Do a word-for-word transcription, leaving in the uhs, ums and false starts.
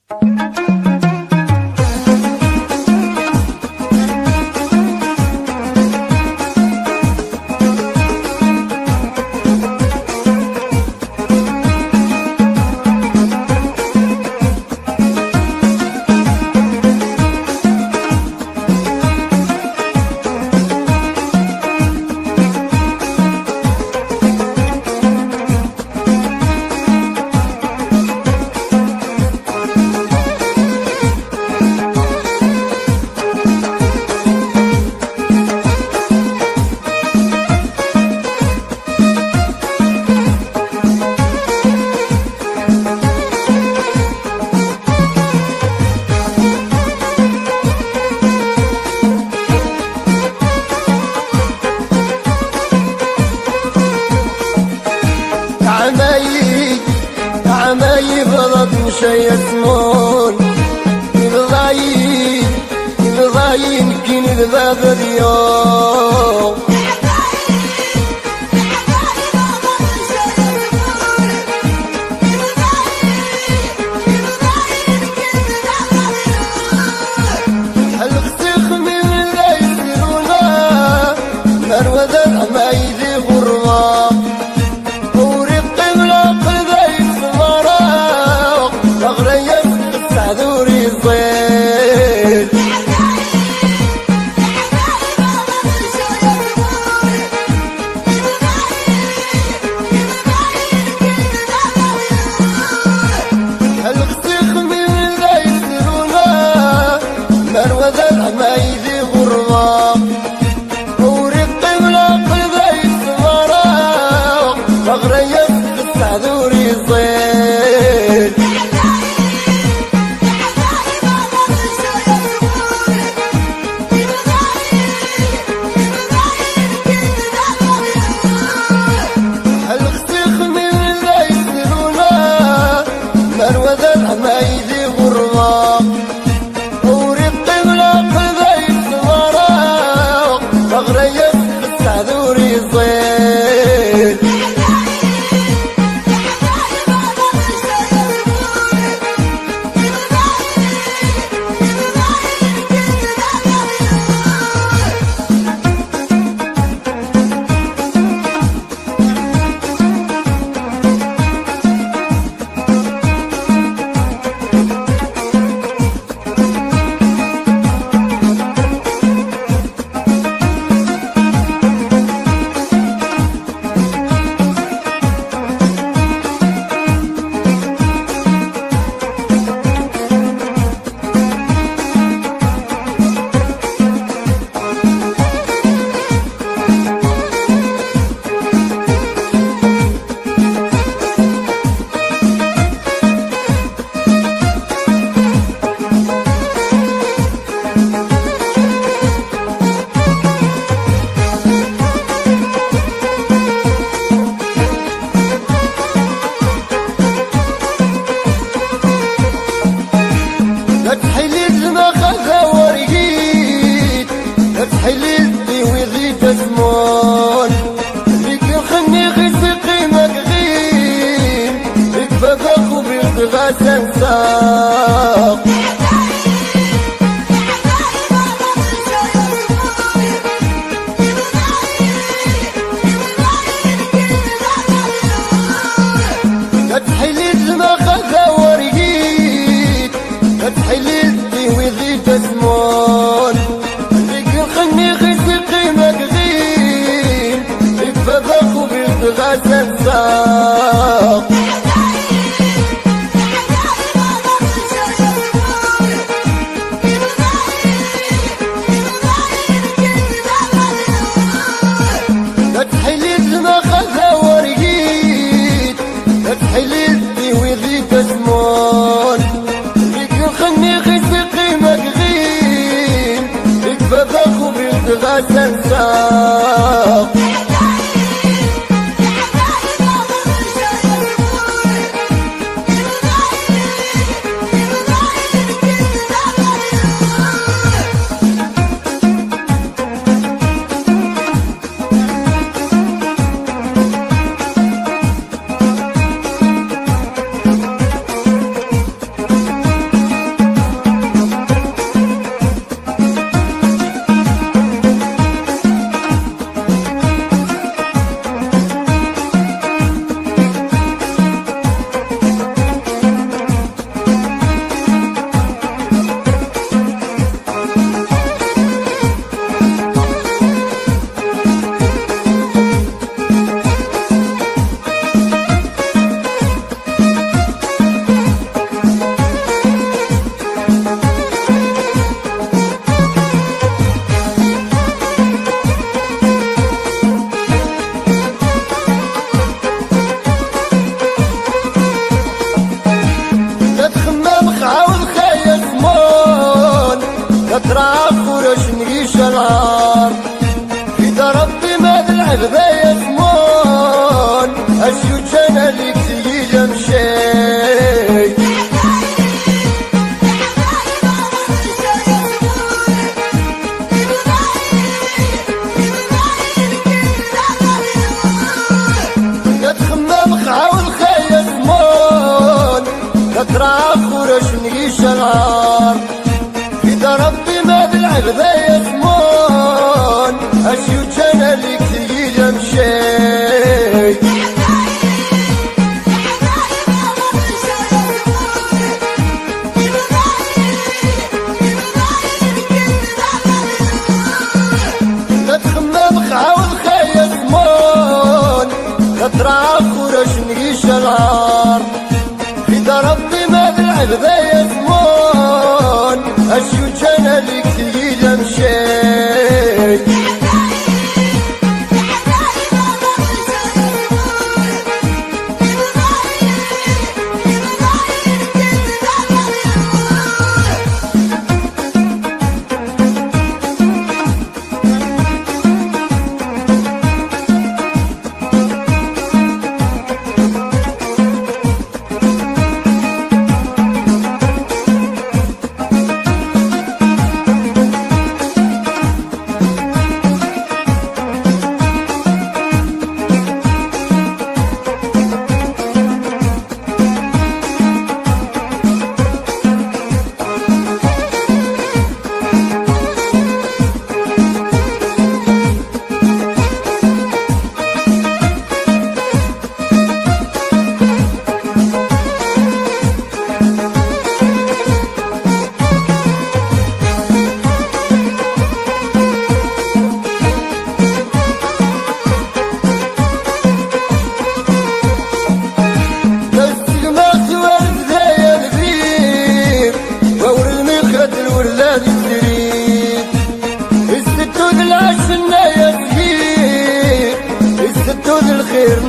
عماي غلط مش يسمون الغايب الغايب يمكن الباب اليوم الخسخ من لا يسيرونا مروة عماي ذي غربة حليلتي وذي تسمون بك خني خسقي مقغين بك فقاق وبيرتغى سنساق قد حليت ما خذا ورقيت قد حليلتي وذي تسمون خني خسقي مقغين بفضاق وبيرتغى سنساق قد حليت ما خذا ورقيت قد حليتي وذي تسمون بك خني خسقي مقغين بفضاق وبيرتغى سنساق خورش نعيش العار في دار ربي ما بالعب ذا يسمون اشيو كان لك تجي مشي لا تخمم خاول خي يسمون ترى خورش نعيش العار في دار ربي ما بالعب ذا يسمون اشيو كان لك تجي مشي الخير